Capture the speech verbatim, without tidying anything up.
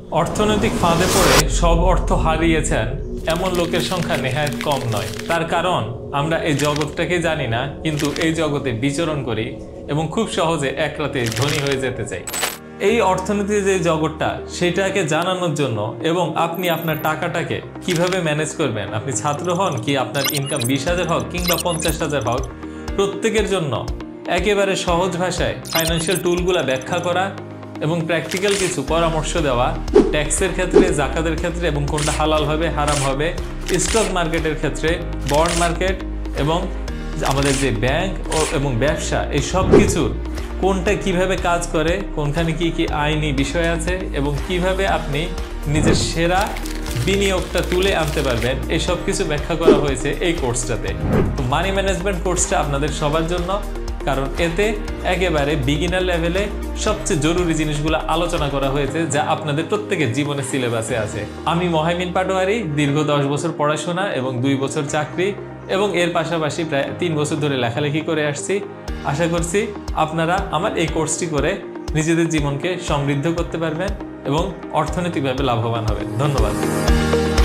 অর্থনৈতিক ফাঁদে পড়ে সব অর্থ হারিয়েছেন এমন লোকের সংখ্যা নেহায়েত কম নয়। তার কারণ আমরা এই জগৎটাকে জানি না, কিন্তু এই জগতে বিচরণ করি এবং খুব সহজে এক রাতে ধনী হয়ে যেতে চাই। এই অর্থনীতির যে জগৎটা সেটাকে জানানোর জন্য এবং আপনি আপনার টাকাটাকে কিভাবে ম্যানেজ করবেন, আপনি ছাত্র হন কি আপনার ইনকাম বিশ হাজার হোক কিংবা পঞ্চাশ হাজার হোক, প্রত্যেকের জন্য একেবারে সহজ ভাষায় ফাইন্যান্সিয়াল টুলগুলা ব্যাখ্যা করা এবং প্র্যাকটিক্যাল কিছু পরামর্শ দেওয়া, ট্যাক্সের ক্ষেত্রে, জাকাতের ক্ষেত্রে এবং কোনটা হালাল হবে হারাম হবে, স্টক মার্কেটের ক্ষেত্রে, বন্ড মার্কেট এবং আমাদের যে ব্যাংক ও এবং ব্যবসা, এই সব কিছুর কোনটা কিভাবে কাজ করে, কোনখানে কি কি আইনি বিষয় আছে এবং কিভাবে আপনি নিজের সেরা বিনিয়োগটা তুলে আনতে পারবেন, এই সব কিছু ব্যাখ্যা করা হয়েছে এই কোর্সটাতে। তো মানি ম্যানেজমেন্ট কোর্সটা আপনাদের সবার জন্য, কারণ এতে একেবারে বিগিনার লেভেলে সবচেয়ে জরুরি জিনিসগুলো আলোচনা করা হয়েছে যা আপনাদের প্রত্যেকের জীবনের সিলেবাসে আছে। আমি মহাইমিন পাটোয়ারি, দীর্ঘ দশ বছর পড়াশোনা এবং দুই বছর চাকরি এবং এর পাশাপাশি প্রায় তিন বছর ধরে লেখালেখি করে আসছি। আশা করছি আপনারা আমার এই কোর্সটি করে নিজেদের জীবনকে সমৃদ্ধ করতে পারবেন এবং অর্থনৈতিকভাবে লাভবান হবেন। ধন্যবাদ।